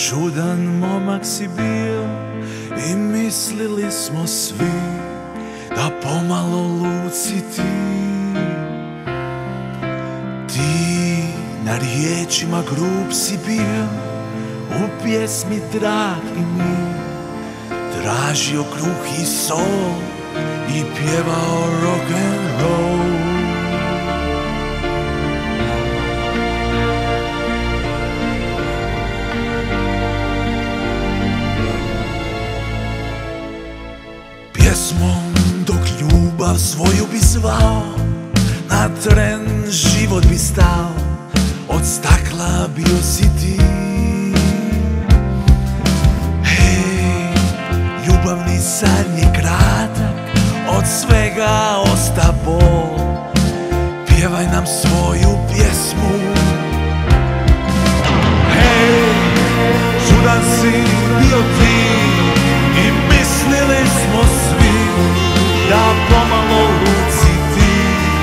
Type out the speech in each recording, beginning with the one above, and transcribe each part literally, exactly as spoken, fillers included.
Čudan momak si bio i mislili smo svi da pomalo lud si ti. Ti na riječima grub si bio, u pjesmi dragi mi, tražio kruh i sol i pjevao rock'n'roll. Pjesmom dok ljubav svoju bi zvao, na tren život bi stao, od stakla bio si ti. Hej, ljubavni san je kratak, od svega osta bol, pjevaj nam svoju pjesmu. Hej, čudan si bio ti i mislili smo svi da pomalo lud si ti.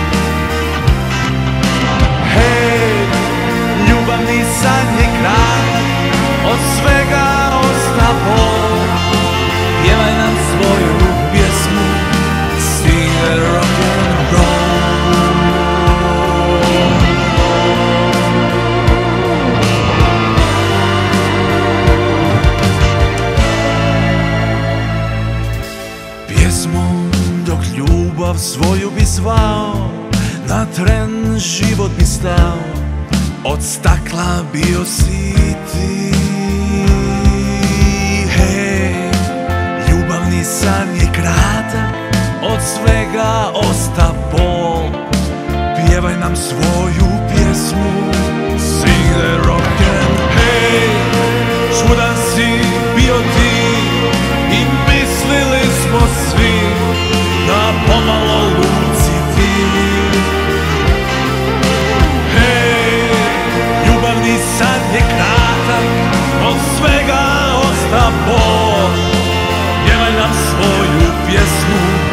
Hej, ljubavni san je kratak, od svega osta bol, pjevaj nam svoju pjesmu, sing the rock'n'roll. Pjesmom dok ljubav svoju bi zvao, na tren život bi stao, od stakla bio si ti. Hej, ljubavni san je kratak, od svega osta bol, pjevaj nam svoju pjesmu, sing the rock'n'roll. Hej, čudan si bio ti i mislili smo svi da pomalo lud si ti. Hej, ljubavni san je kratak, od svega osta bol, pjevaj nam svoju pjesmu,